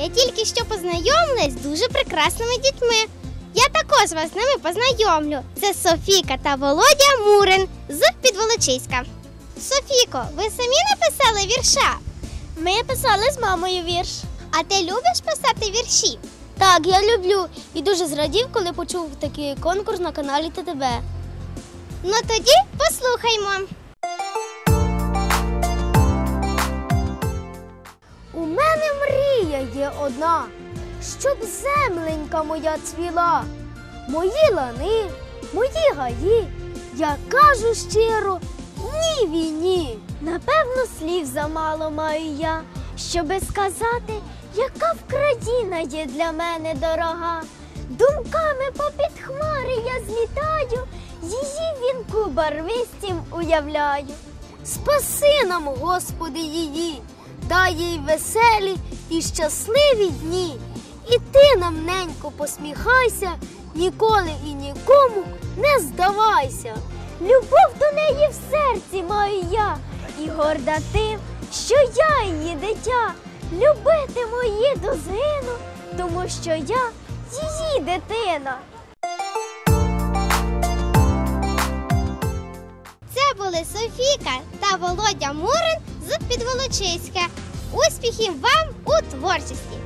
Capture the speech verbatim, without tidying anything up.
я тільки що познайомилась з дуже прекрасними дітьми. Я також вас з ними познайомлю. Це Софійка та Володя Мурин з Підволочиська. Софійко, ви самі написали вірша? Ми писали з мамою вірш. А ти любиш писати вірші? Так, я люблю і дуже зрадів, коли почув такий конкурс на каналі Т Т Б. Ну тоді послухаймо. У мене мрія є одна, щоб земленька моя цвіла. Мої лани, мої гаї, я кажу щиро, ні війні. Напевно, слів замало маю я, щоби сказати, яка Вкраїна є для мене дорога. Думками попід хмари я злітаю, її вінку барвистім уявляю. Спаси нам, Господи, її, дай їй веселі і щасливі дні. І ти нам, ненько, посміхайся, ніколи і нікому не здавайся. Любов до неї в серці маю я, і горда тим, що я її дитя. Любитиму її до згину, тому що я її дитина. Це були Софійка та Володя Мурин з Підволочиська. Успіхів вам у творчості!